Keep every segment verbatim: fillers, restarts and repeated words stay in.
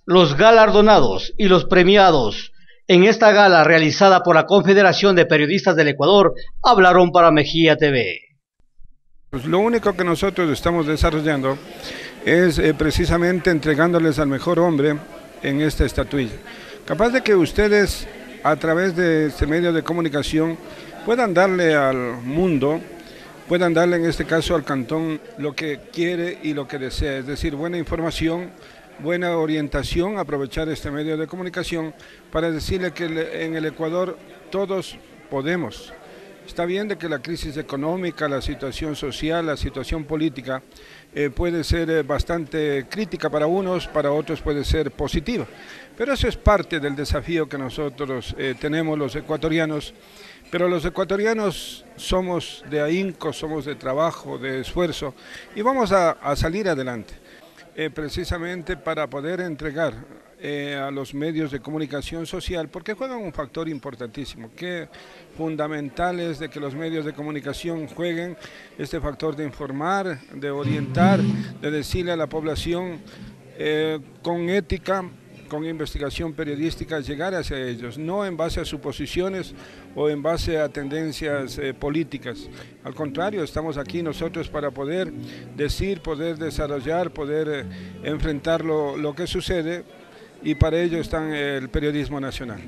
los galardonados y los premiados en esta gala realizada por la Confederación de Periodistas del Ecuador hablaron para Mejía T V. Pues lo único que nosotros estamos desarrollando es eh, precisamente entregándoles al mejor hombre en esta estatuilla. Capaz de que ustedes a través de este medio de comunicación puedan darle al mundo, puedan darle en este caso al cantón lo que quiere y lo que desea, es decir, buena información, buena orientación, aprovechar este medio de comunicación para decirle que en el Ecuador todos podemos. Está bien de que la crisis económica, la situación social, la situación política eh, puede ser eh, bastante crítica para unos, para otros puede ser positiva. Pero eso es parte del desafío que nosotros eh, tenemos los ecuatorianos. Pero los ecuatorianos somos de ahínco, somos de trabajo, de esfuerzo y vamos a, a salir adelante. Eh, precisamente para poder entregar eh, a los medios de comunicación social, porque juegan un factor importantísimo, que fundamental es de que los medios de comunicación jueguen este factor de informar, de orientar, de decirle a la población eh, con ética, con investigación periodística, llegar hacia ellos, no en base a suposiciones o en base a tendencias eh, políticas. Al contrario, estamos aquí nosotros para poder decir, poder desarrollar, poder eh, enfrentar lo, lo que sucede, y para ello está el periodismo nacional.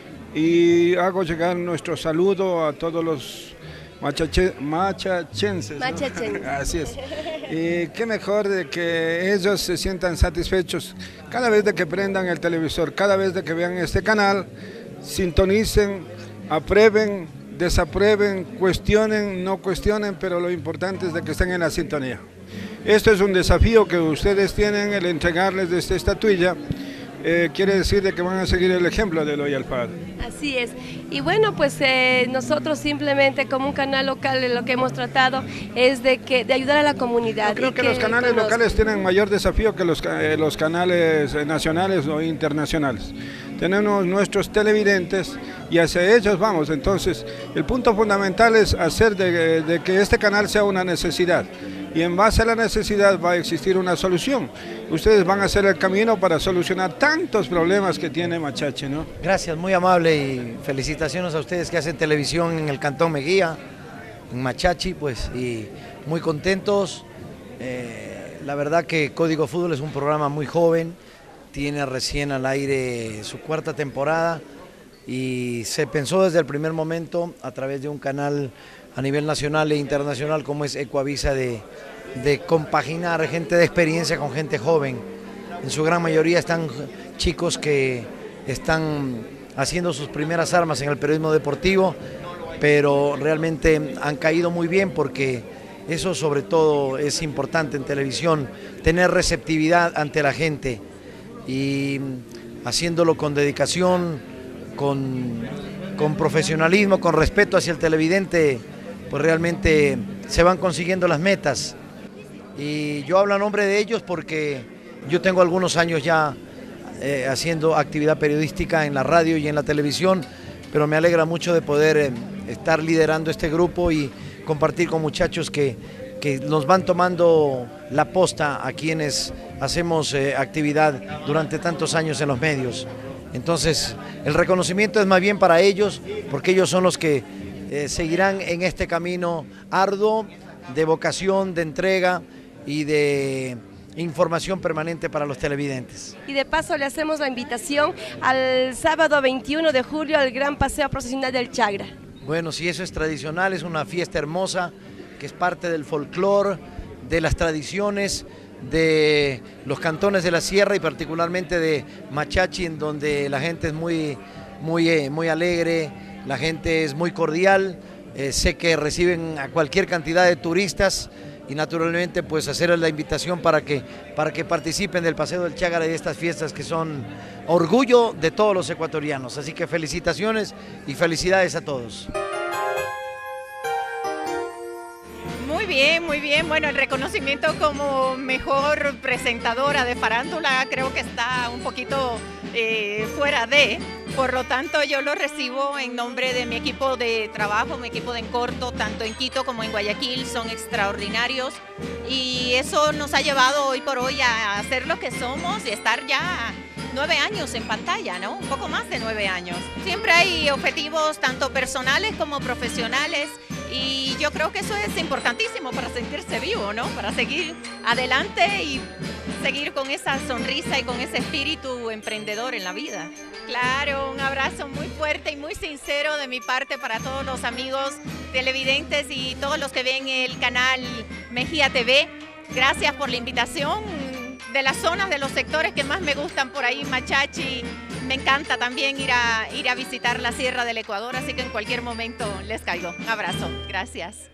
Y hago llegar nuestro saludo a todos los machache, machachenses, ¿no? Machachenses. Así es. Y qué mejor de que ellos se sientan satisfechos cada vez de que prendan el televisor, cada vez de que vean este canal, sintonicen, aprueben, desaprueben, cuestionen, no cuestionen, pero lo importante es de que estén en la sintonía. Esto es un desafío que ustedes tienen, el entregarles de esta estatuilla. Eh, quiere decir de que van a seguir el ejemplo de Eloy Alfaro. Así es, y bueno, pues eh, nosotros simplemente como un canal local lo que hemos tratado es de que de ayudar a la comunidad. Yo creo y que, que los canales que nos... locales tienen mayor desafío que los, eh, los canales nacionales o internacionales. Tenemos nuestros televidentes y hacia ellos vamos, entonces el punto fundamental es hacer de, de que este canal sea una necesidad. Y en base a la necesidad va a existir una solución. Ustedes van a hacer el camino para solucionar tantos problemas que tiene Machache, ¿no? Gracias, muy amable, y felicitaciones a ustedes que hacen televisión en el Cantón Mejía, en Machachi, pues, y muy contentos. Eh, la verdad que Código Fútbol es un programa muy joven, tiene recién al aire su cuarta temporada y se pensó desde el primer momento a través de un canal a nivel nacional e internacional como es Ecuavisa de, de compaginar gente de experiencia con gente joven. En su gran mayoría están chicos que están haciendo sus primeras armas en el periodismo deportivo, pero realmente han caído muy bien porque eso sobre todo es importante en televisión, tener receptividad ante la gente y haciéndolo con dedicación, con, con profesionalismo, con respeto hacia el televidente, pues realmente se van consiguiendo las metas. Y yo hablo a nombre de ellos porque yo tengo algunos años ya eh, haciendo actividad periodística en la radio y en la televisión, pero me alegra mucho de poder eh, estar liderando este grupo y compartir con muchachos que, que nos van tomando la posta a quienes hacemos eh, actividad durante tantos años en los medios. Entonces, el reconocimiento es más bien para ellos, porque ellos son los que eh, seguirán en este camino arduo de vocación, de entrega y de información permanente para los televidentes. Y de paso le hacemos la invitación al sábado veintiuno de julio al gran paseo procesional del Chagra. Bueno, si eso es tradicional, es una fiesta hermosa que es parte del folclore, de las tradiciones de los cantones de la sierra y particularmente de Machachi, en donde la gente es muy, muy, eh, muy alegre, la gente es muy cordial, eh, sé que reciben a cualquier cantidad de turistas y naturalmente pues hacerles la invitación para que, para que participen del Paseo del Chágara y de estas fiestas que son orgullo de todos los ecuatorianos. Así que felicitaciones y felicidades a todos. Muy bien. bien, muy bien. Bueno, el reconocimiento como mejor presentadora de farándula creo que está un poquito eh, fuera de, por lo tanto yo lo recibo en nombre de mi equipo de trabajo, mi equipo de en corto, tanto en Quito como en Guayaquil, son extraordinarios y eso nos ha llevado hoy por hoy a ser lo que somos y estar ya nueve años en pantalla, ¿no? Un poco más de nueve años. Siempre hay objetivos tanto personales como profesionales y yo creo que eso es importantísimo para sentirse vivo, ¿no? Para seguir adelante y seguir con esa sonrisa y con ese espíritu emprendedor en la vida. Claro, un abrazo muy fuerte y muy sincero de mi parte para todos los amigos televidentes y todos los que ven el canal Mejía T V. Gracias por la invitación. De las zonas, de los sectores que más me gustan por ahí, Machachi, me encanta también ir a, ir a visitar la Sierra del Ecuador, así que en cualquier momento les caigo. Un abrazo, gracias.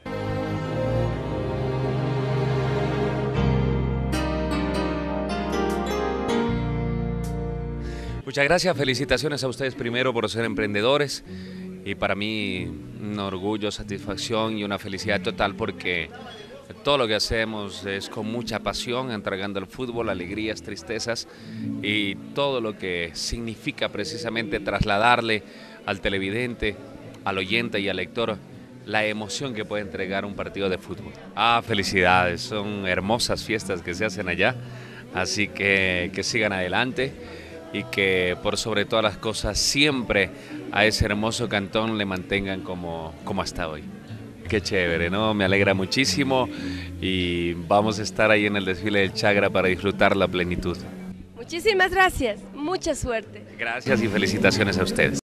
Muchas gracias, felicitaciones a ustedes primero por ser emprendedores y para mí un orgullo, satisfacción y una felicidad total porque todo lo que hacemos es con mucha pasión, entregando el fútbol, alegrías, tristezas y todo lo que significa precisamente trasladarle al televidente, al oyente y al lector la emoción que puede entregar un partido de fútbol. Ah, felicidades, son hermosas fiestas que se hacen allá, así que que sigan adelante y que por sobre todas las cosas siempre a ese hermoso cantón le mantengan como, como hasta hoy. Qué chévere, ¿no? Me alegra muchísimo y vamos a estar ahí en el desfile del Chagra para disfrutar la plenitud. Muchísimas gracias, mucha suerte. Gracias y felicitaciones a ustedes.